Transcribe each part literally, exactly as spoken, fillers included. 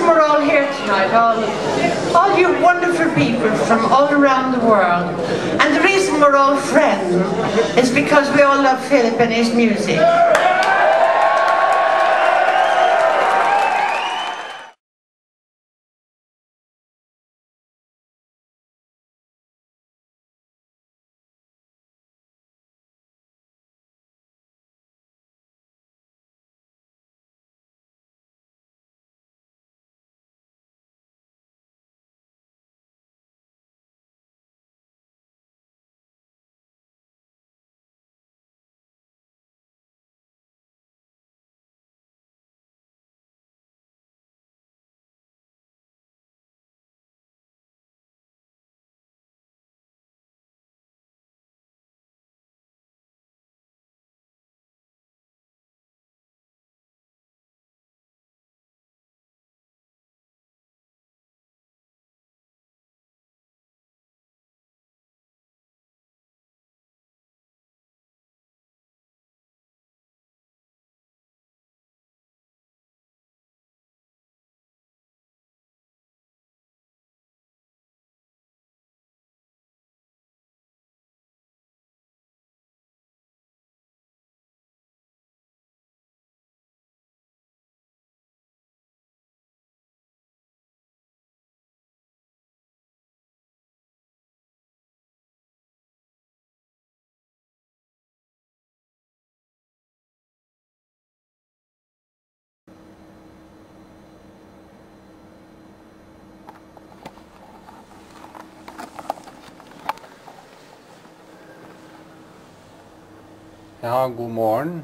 we're all here tonight, all, all you wonderful people from all around the world. And the reason we're all friends is because we all love Philip and his music. Ja, god morgen.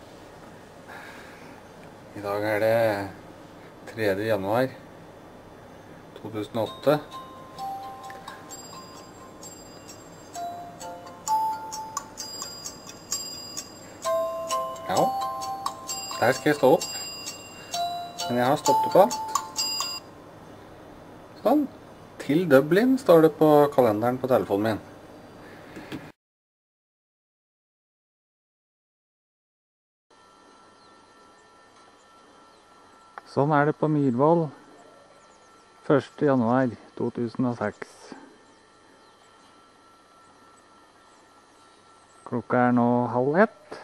I dag er det tredje januar to tusen og åtte. Ja, der skal jeg stå opp. Men jeg har stått opp alt. Sånn. Til Dublin står det på kalenderen på telefonen min. Sånn er det på Myrvoll første januar to tusen og seks. Klokka er nå halv ett,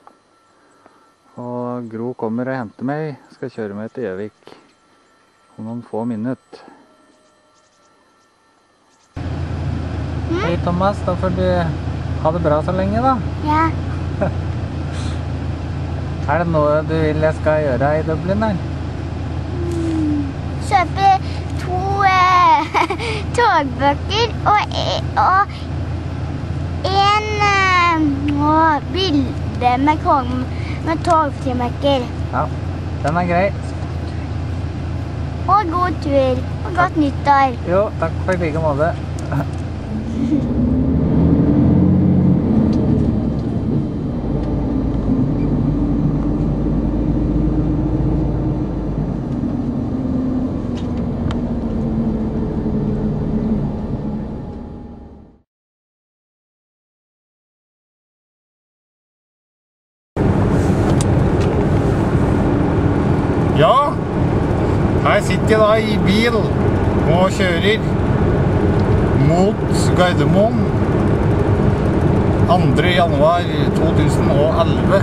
og Gro kommer og henter meg, skal kjøre meg til Gjøvik om noen få minutter. Mm. Hei Thomas, da får du ha det bra så lenge da. Ja. Er det noe du vil jeg skal gjøre i Dublin der? Kjøpe to eh, togbøker og, og en eh, bilde med, med togfrimøkker. Ja, den er grei. Og god tur, og godt nyttår. Jo, takk for like måte. Ja, her sitter jeg da i bil og kjører mot Gardermoen andre januar to tusen og elleve.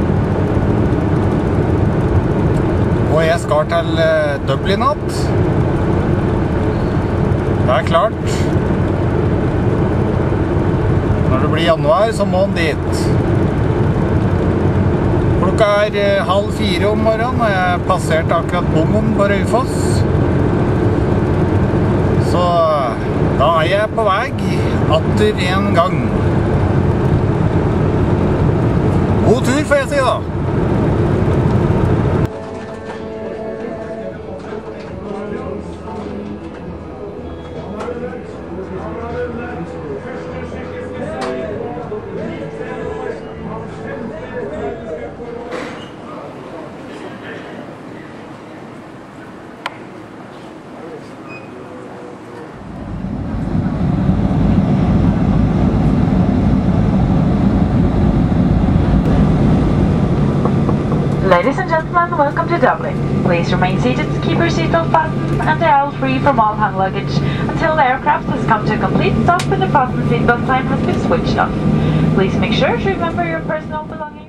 Og jeg skal til Dublin natt. Det er klart. Når det blir januar så må han dit. Klokka er halv fire om morgenen, og jeg passerte akkurat bommen på Raufoss. Så da er jeg på vei atter en gang. God tur, får jeg si da. welcome to Dublin. Please remain seated, keep your seatbelt fastened and the aisle free from all hand luggage until the aircraft has come to a complete stop and the fasten seatbelt sign has been switched off. Please make sure to remember your personal belongings.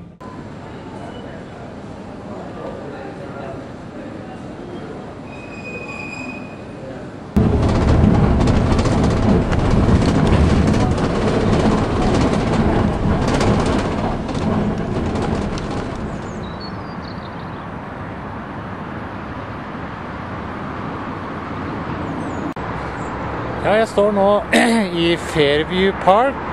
Ja, jeg står nå i Fairview Park,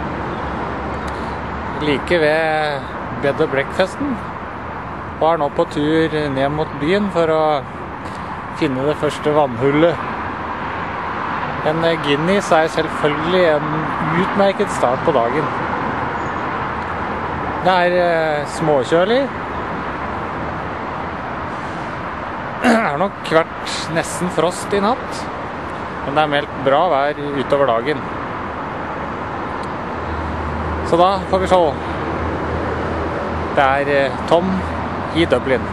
like ved bed and breakfasten, og er nå på tur ned mot byen for å finne det første vannhullet. En Guinness er selvfølgelig en utmerket start på dagen. Det er småkjølig. Det har nok vært nesten frost i natt. Men det er meldt bra vær utover dagen. Så da får vi se. Det er Tom i Dublin.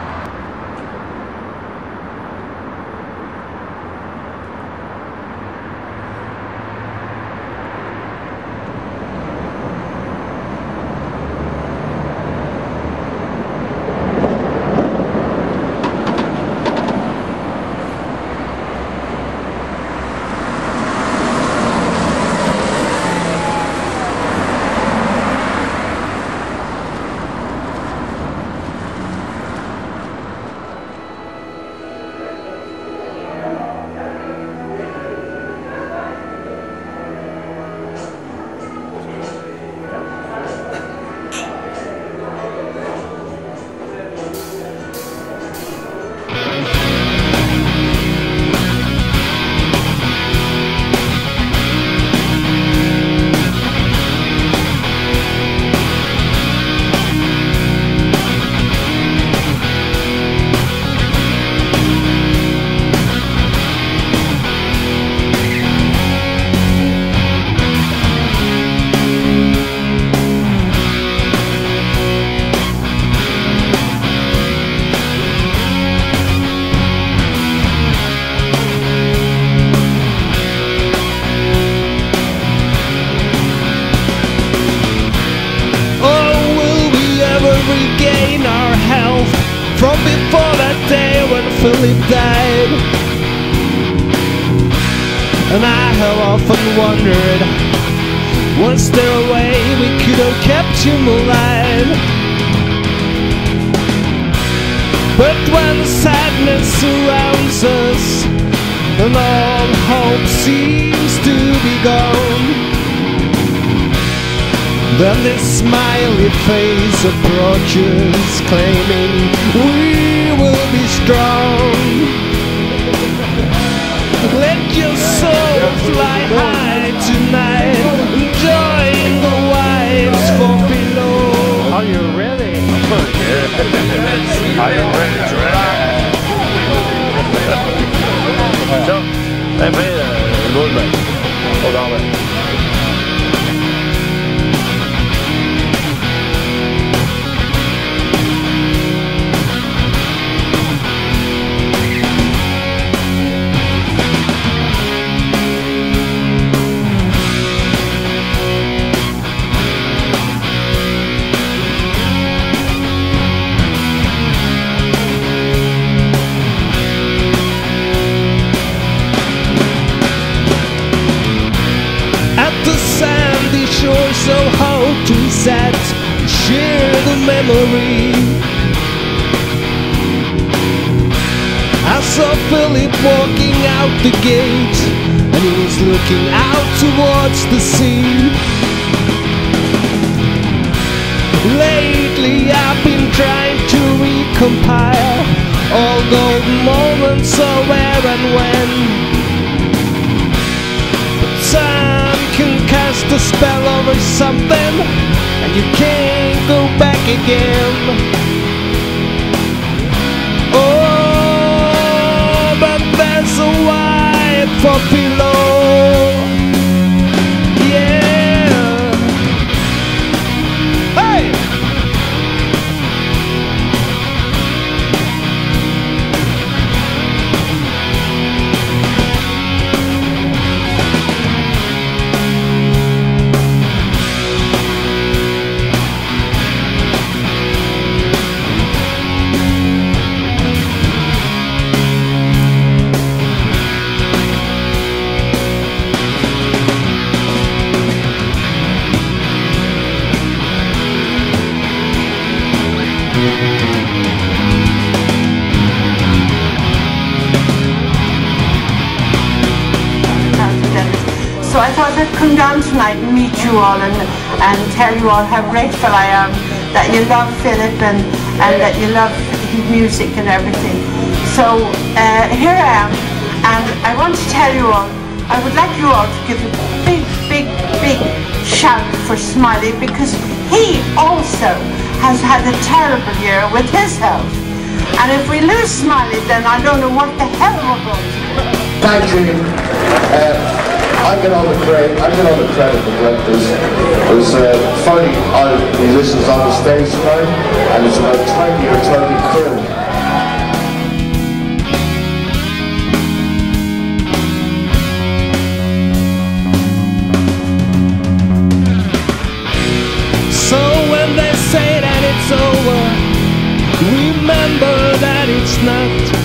regain our health from before that day when Philip died. And I have often wondered, was there a way we could have kept him alive? But when sadness surrounds us and all hope seems to be gone, then this smiley face approaches, claiming we will be strong. Let your soul fly high tonight, join the wives for Philo. Are you ready? Are you ready to ride? Så, jeg blir nordmenn og damer. Sure, so hard we sat, share the memory. I saw Philip walking out the gate, and he was looking out towards the sea. Lately I've been trying to recompile all golden moments of where and when. Time can cast a spell over something, and you can't go back again. Oh, but there's a wife for Philo. Yeah. Hey! So I thought I'd come down tonight and meet you all and, and tell you all how grateful I am that you love Philip and, and that you love his music and everything. So uh, here I am, and I want to tell you all, I would like you all to give a big, big, big shout for Smiley, because he also has had a terrible year with his health. And if we lose Smiley, then I don't know what the hell we're going to do. Thank you. Uh, I get all the credit. I get all the credit for that. There's, there's uh, forty odd musicians on the stage tonight, and there's about twenty or thirty crew. So when they say that it's over, remember that it's not.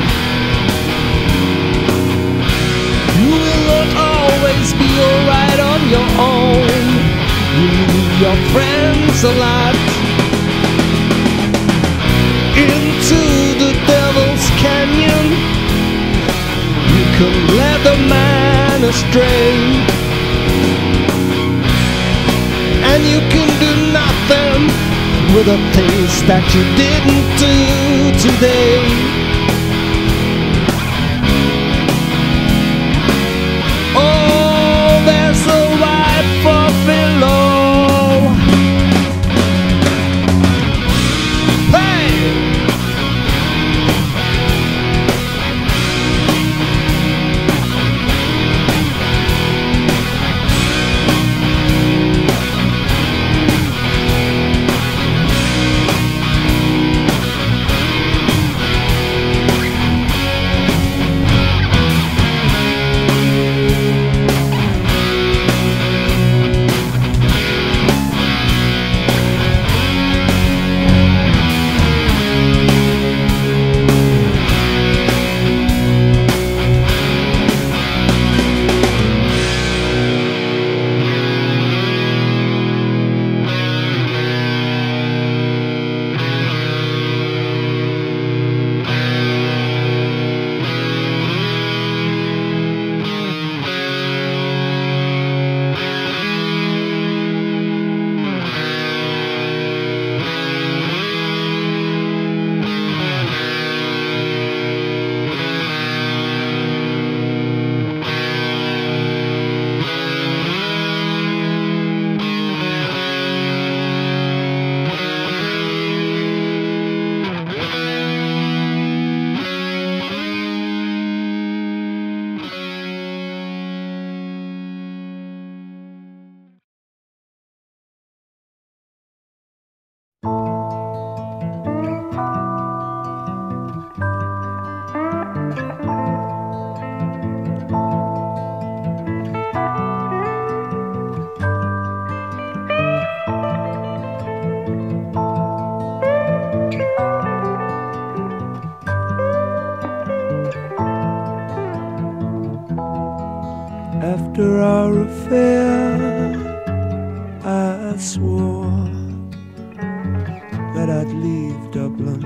You will not always be alright on your own. You need your friends a lot. Into the devil's canyon, you can lead the man astray, and you can do nothing with the things that you didn't do today. Oh, there's a ride for Philo. Hey! After our affair, I swore that I'd leave Dublin,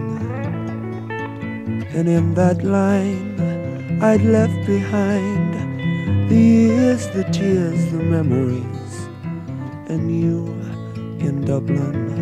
and in that line I'd left behind the years, the tears, the memories, and you in Dublin.